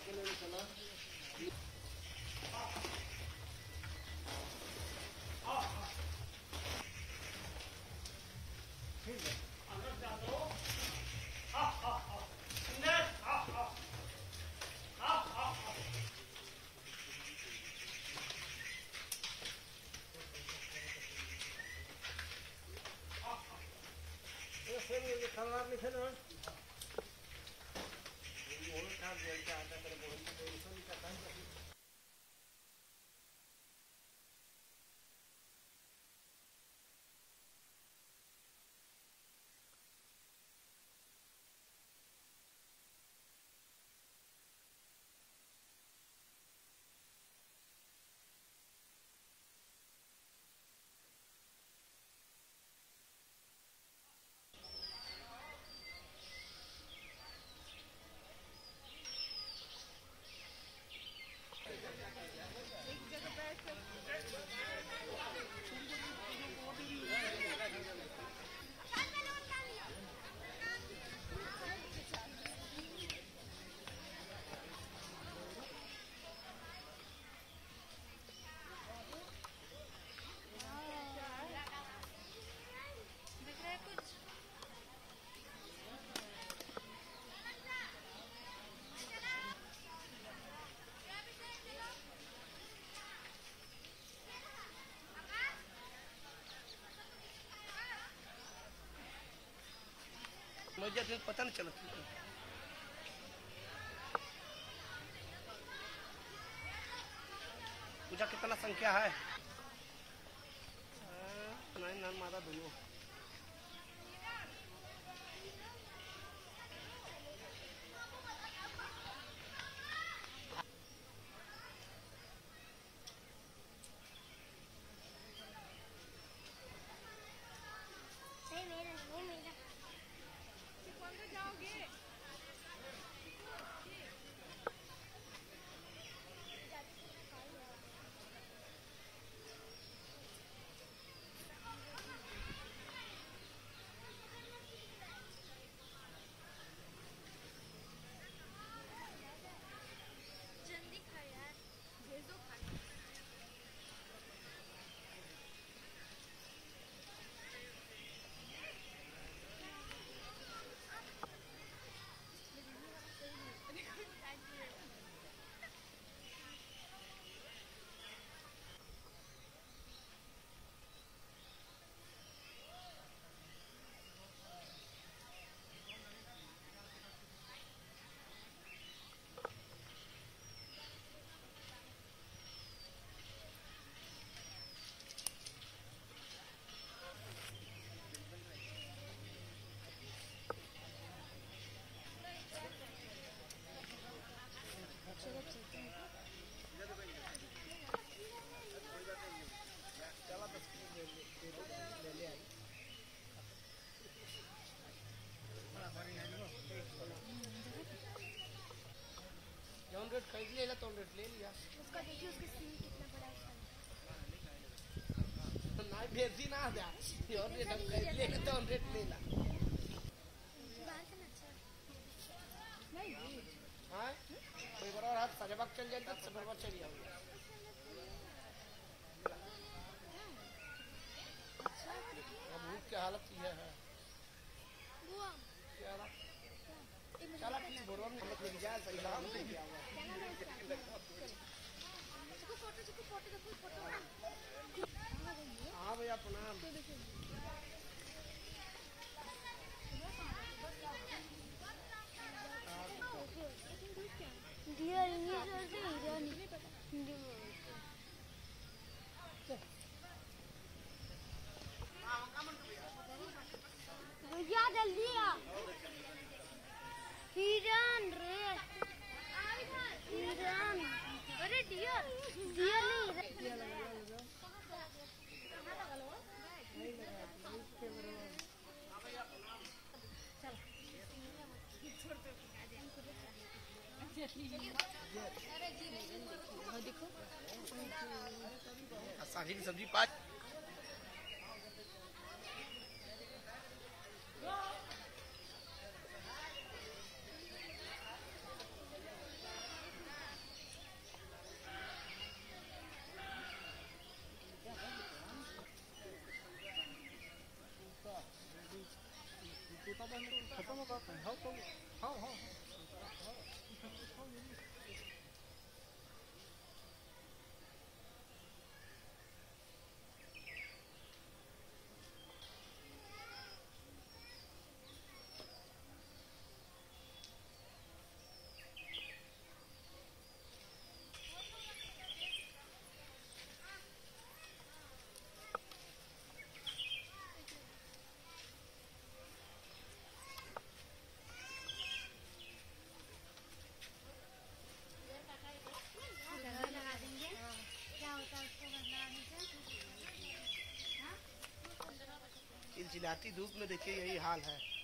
मुझे पता नहीं चला पूजा कितना संख्या है नहीं ना मारा दोनों खरीद ले तो ले लिया उसका देखिए उसका सीन कितना बड़ा है ना भेजी ना दे और ये खरीद ले तो ले ला नहीं हां कोई बड़ा हाथ सजबाग चल जाए तब से बर्बाद चली जाओगे अब भूख की हालत ये है बुआ क्या हालत चला प्लीज बोरवा में मत ले जा सही काम से किया हुआ चुको फोटो देखो फोटो हां भैया प्रणाम डियर इंग्लिश और से ईरानी हिंदी में भैया जल्दी आ हिरन रे हिरन अरे डियर डियर नहीं देखो सारी की सब्जी पाँच जाती धूप में देखिए यही हाल है।